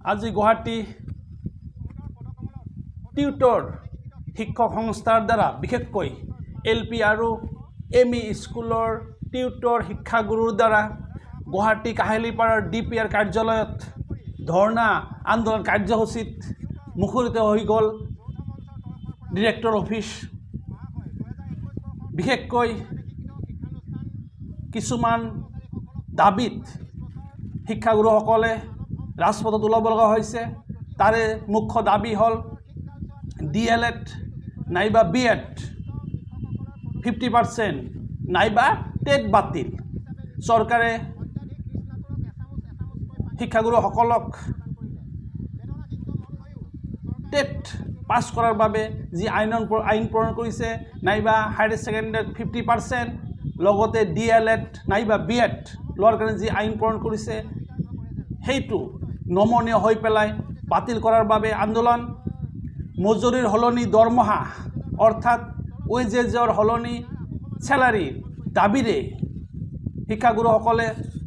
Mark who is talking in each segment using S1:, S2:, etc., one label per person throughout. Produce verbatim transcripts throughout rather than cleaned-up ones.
S1: আজি গুৱাহাটী টিউটৰ শিক্ষক সংস্থাৰ দ্বাৰা বিশেষকৈ এল পি আৰু এম ই স্কুলৰ টিউটৰ শিক্ষাগুৰুৰ দ্বাৰা গুৱাহাটী কাহিলীপাৰাৰ ডি পি আইৰ কাৰ্যালয়ত ধৰ্ণা আন্দোলন কাৰ্যসূচীত মুখৰিত হৈ গ'ল ডিৰেক্টৰ অফিচ। বিশেষকৈ কিছুমান দাবীত শিক্ষাগুৰুসকলে ৰাজপথত ওলাব লগা হৈছে। তাৰে মুখ্য দাবী হ'ল ডি এল এড নাইবা বি এড ফিফটি পাৰ্চেণ্ট নাইবা টেট বাতিল। চৰকাৰে শিক্ষাগুৰুসকলক টেট পাছ কৰাৰ বাবে যি আইনৰ আইন প্ৰণয়ন কৰিছে নাইবা হায়াৰ ছেকেণ্ডেৰীত ফিফটি পাৰ্চেণ্ট লগতে ডি এল এড নাইবা বি এড লোৱাৰ কাৰণে যি আইন প্ৰণয়ন কৰিছে সেইটো নমনীয় হৈ পেলাই বাতিল কৰাৰ বাবে আন্দোলন। মজুৰিৰ সলনি দৰমহা অৰ্থাৎ ৱেজেজৰ সলনি চেলাৰীৰ দাবীৰে শিক্ষাগুৰুসকলে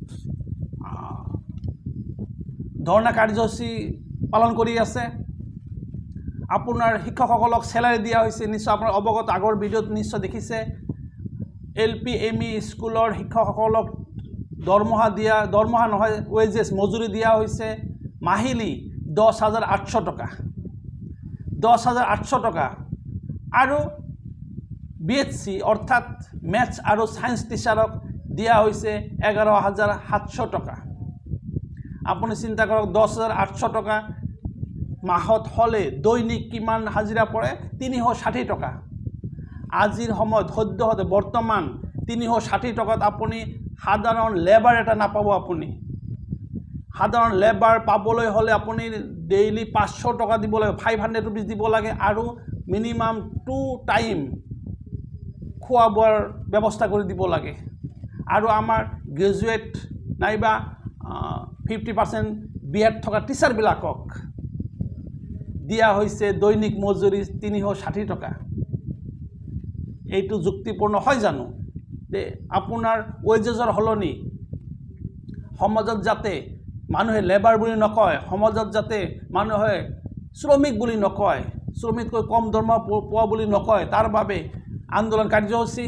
S1: ধৰ্ণা কাৰ্যসূচী পালন কৰি আছে। আপোনাৰ শিক্ষকসকলক চেলাৰী দিয়া হৈছে, নিশ্চয় আপোনাৰ অৱগত, আগৰ ভিডিঅ'ত নিশ্চয় দেখিছে। এল পি এম ই স্কুলৰ শিক্ষকসকলক দৰমহা দিয়া দৰমহা নহয় ৱেজেছ মজুৰি দিয়া হৈছে মাহিলী দহ হাজাৰ আঠশ টকা দহ হাজাৰ আঠশ টকা আৰু বি এছ চি অৰ্থাৎ মেথছ আৰু ছায়েন্স টিচাৰক দিয়া হৈছে এঘাৰ হাজাৰ সাতশ টকা। আপুনি চিন্তা কৰক, দহ হাজাৰ আঠশ টকা মাহত হ'লে দৈনিক কিমান হাজিৰা পৰে? তিনিশ ষাঠি টকা। আজিৰ সময়ত সদ্যহতে বৰ্তমান তিনিশ ষাঠি টকাত আপুনি সাধাৰণ লেবাৰ এটা নাপাব। আপুনি সাধাৰণ লেবাৰ পাবলৈ হ'লে আপুনি ডেইলি পাঁচশ টকা দিব লাগে, ফাইভ হাণ্ড্ৰেড ৰুপিজ দিব লাগে আৰু মিনিমাম টু টাইম খোৱা বোৱাৰ ব্যৱস্থা কৰি দিব লাগে। আৰু আমাৰ গ্ৰেজুৱেট নাইবা ফিফটি পাৰ্চেণ্ট বি এড থকা টিচাৰবিলাকক দিয়া হৈছে দৈনিক মজুৰি তিনিশ ষাঠি টকা। এইটো যুক্তিপূৰ্ণ হয় জানো যে আপোনাৰ ৱেজেজৰ সলনি সমাজত যাতে মানুহে লেবাৰ বুলি নকয়, সমাজত যাতে মানুহে শ্ৰমিক বুলি নকয়, শ্ৰমিকতকৈ কম দৰমহা পোৱা বুলি নকয়, তাৰ বাবে আন্দোলন কাৰ্যসূচী।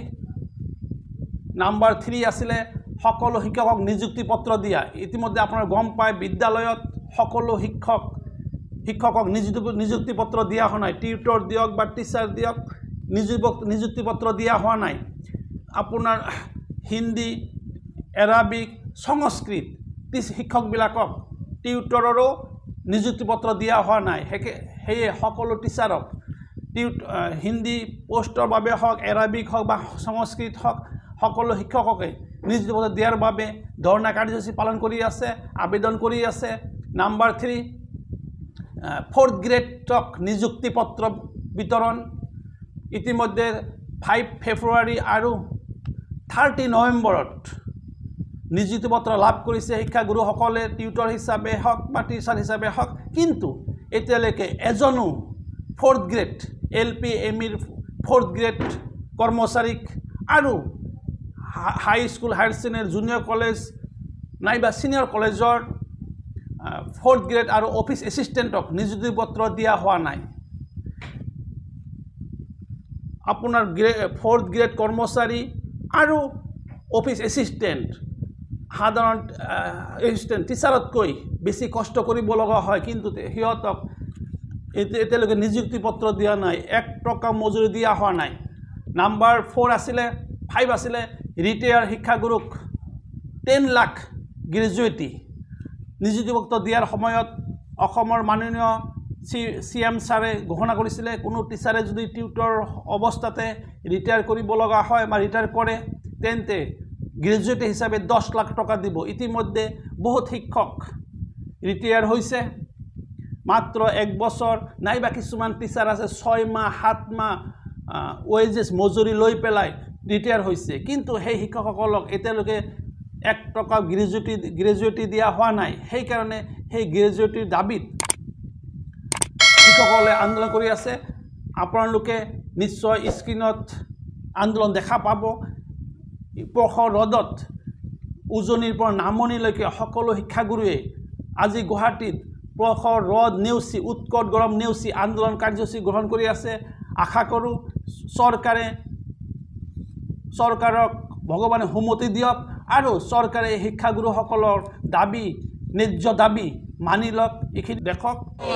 S1: নাম্বাৰ থ্ৰী আছিলে সকলো শিক্ষকক নিযুক্তি পত্ৰ দিয়া। ইতিমধ্যে আপোনাৰ গম পায় বিদ্যালয়ত সকলো শিক্ষক শিক্ষকক নিযুক্তি নিযুক্তি পত্ৰ দিয়া হোৱা নাই। টিউটৰ দিয়ক বা টিচাৰ দিয়ক, নিযুক্তি পত্ৰ দিয়া হোৱা নাই। আপোনাৰ হিন্দী, এৰাবিক, সংস্কৃত শিক্ষকবিলাকক টিউটৰৰো নিযুক্তি পত্ৰ দিয়া হোৱা নাই। সেয়ে সকলো টিচাৰক টিউট হিন্দী পোষ্টৰ বাবে হওক, এৰাবিক হওক বা সংস্কৃত হওক, সকলো শিক্ষককে নিযুক্তি পত্ৰ দিয়াৰ বাবে ধৰ্ণা কাৰ্যসূচী পালন কৰি আছে, আবেদন কৰি আছে। নাম্বাৰ থ্ৰী ফ'ৰ্থ গ্ৰেডক নিযুক্তি পত্ৰ বিতৰণ। ইতিমধ্যে ফাইভ ফেব্ৰুৱাৰী আৰু থাৰ্টি নৱেম্বৰত নিযুক্তি পত্ৰ লাভ কৰিছে শিক্ষাগুৰুসকলে, টিউটৰ হিচাপে হওক বা টিচাৰ হিচাপে হওক। কিন্তু এতিয়ালৈকে এজনো fourth grade L P M ইৰ ফ'ৰ্থ গ্ৰেড কৰ্মচাৰীক আৰু high school, higher secondary, junior college নাইবা ছিনিয়ৰ কলেজৰ ফ'ৰ্থ গ্ৰেড আৰু অফিচ এছিষ্টেণ্টক নিযুক্তি পত্ৰ দিয়া হোৱা নাই। আপোনাৰ গ্ৰে ফ'ৰ্থ গ্ৰেড কৰ্মচাৰী আৰু অফিচ এছিষ্টেণ্ট সাধাৰণ এছিষ্টেণ্ট টিচাৰতকৈ বেছি কষ্ট কৰিব লগা হয়, কিন্তু সিহঁতক এতিয়ালৈকে নিযুক্তি পত্ৰ দিয়া নাই, এক টকা মজুৰি দিয়া হোৱা নাই। নাম্বাৰ ফ'ৰ আছিলে ফাইভ আছিলে ৰিটায়াৰ শিক্ষাগুৰুক টেন লাখ গ্ৰেজুৱেটি নিযুক্তি পত্ৰ দিয়াৰ সময়ত অসমৰ মাননীয় চি চি এম ছাৰে ঘোষণা কৰিছিলে কোনো টিচাৰে যদি টিউটৰ অৱস্থাতে ৰিটায়াৰ কৰিব লগা হয় বা ৰিটায়াৰ কৰে তেন্তে গ্ৰেজুৱেট হিচাপে দহ লাখ টকা দিব। ইতিমধ্যে বহুত শিক্ষক ৰিটায়াৰ হৈছে, মাত্ৰ এক বছৰ নাইবা কিছুমান টিচাৰ আছে ছয় মাহ সাত মাহ ৱেজেছ মজুৰি লৈ পেলাই ৰিটায়াৰ হৈছে, কিন্তু সেই শিক্ষকসকলক এতিয়ালৈকে এক টকা গ্ৰেজুৱেটি গ্ৰেজুৱেটি দিয়া হোৱা নাই। সেইকাৰণে সেই গ্ৰেজুৱেটিৰ দাবীত শিক্ষকসকলে আন্দোলন কৰি আছে। আপোনালোকে নিশ্চয় স্ক্ৰীনত আন্দোলন দেখা পাব। প্ৰখৰ ৰ'দত উজনিৰ পৰা নামনিলৈকে সকলো শিক্ষাগুৰুৱে আজি গুৱাহাটীত প্ৰখৰ ৰদ নেওচি উৎকট গৰম নেওচি আন্দোলন কাৰ্যসূচী গ্ৰহণ কৰি আছে আশা কৰোঁ চৰকাৰে চৰকাৰক ভগৱানে সন্মতি দিয়ক আৰু চৰকাৰে শিক্ষাগুৰুসকলৰ দাবী ন্যায্য দাবী মানি লওক এইখিনি দেখক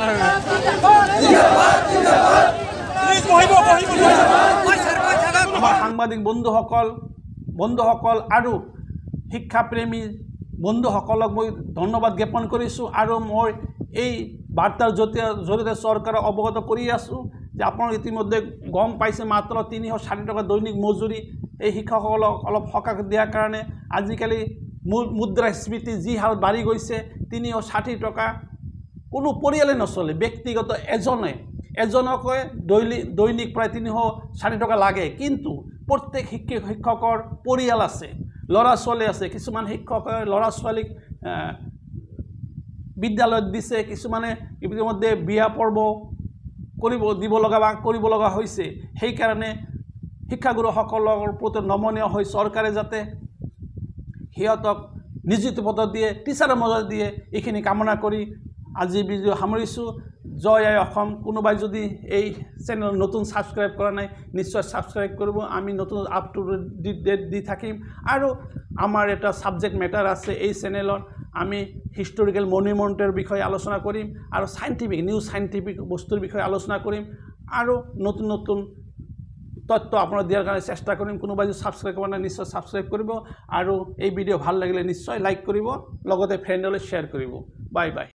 S1: আমাৰ সাংবাদিক বন্ধুসকল বন্ধুসকল আৰু শিক্ষাপ্ৰেমী বন্ধুসকলক মই ধন্যবাদ জ্ঞাপন কৰিছোঁ আৰু মই এই বাৰ্তাৰ জৰিয়তে জৰিয়তে চৰকাৰক অৱগত কৰি আছোঁ যে আপোনালোক ইতিমধ্যে গম পাইছে মাত্ৰ তিনিশ ষাঠি টকা দৈনিক মজুৰি এই শিক্ষকসকলক অলপ সকাহ দিয়াৰ কাৰণে আজিকালি মুদ্ৰাস্ফীতি যি হাৰত বাঢ়ি গৈছে তিনিশ ষাঠি টকা কোনো পৰিয়ালে নচলে ব্যক্তিগত এজনে এজনকৈ দৈনিক দৈনিক প্ৰায় তিনিশ ষাঠি টকা লাগে কিন্তু প্ৰত্যেক শিক্ষক শিক্ষকৰ পৰিয়াল আছে ল'ৰা ছোৱালী আছে কিছুমান শিক্ষকে ল'ৰা ছোৱালীক বিদ্যালয়ত দিছে কিছুমানে ইতিমধ্যে বিয়া পৰ্ব কৰিব দিব লগা বা কৰিব লগা হৈছে সেইকাৰণে শিক্ষাগুৰুসকলৰ প্ৰতি নমনীয় হৈ চৰকাৰে যাতে সিহঁতক নিযুক্তি পত্ৰ দিয়ে টিচাৰৰ মজুৰি দিয়ে এইখিনি কামনা কৰি আজি ভিডিঅ' সামৰিছোঁ জয় আই অসম কোনোবাই যদি এই চেনেল নতুন ছাবস্ক্ৰাইব কৰা নাই নিশ্চয় ছাবস্ক্ৰাইব কৰিব আমি নতুন আপ টু ডেট দি থাকিম আৰু আমাৰ এটা ছাবজেক্ট মেটাৰ আছে এই চেনেলত আমি হিষ্টৰিকেল মনুমেণ্টৰ বিষয়ে আলোচনা কৰিম আৰু সাইণ্টিফিক নিউ সাইণ্টিফিক বস্তুৰ বিষয়ে আলোচনা কৰিম আৰু নতুন নতুন তথ্য আপোনাক দিয়াৰ কাৰণে চেষ্টা কৰিম কোনোবাই যদি ছাবস্ক্ৰাইব কৰা নাই নিশ্চয় ছাবস্ক্ৰাইব কৰিব আৰু এই ভিডিঅ' ভাল লাগিলে নিশ্চয় লাইক কৰিব লগতে ফ্ৰেণ্ডলৈ শ্বেয়াৰ কৰিব বাই বাই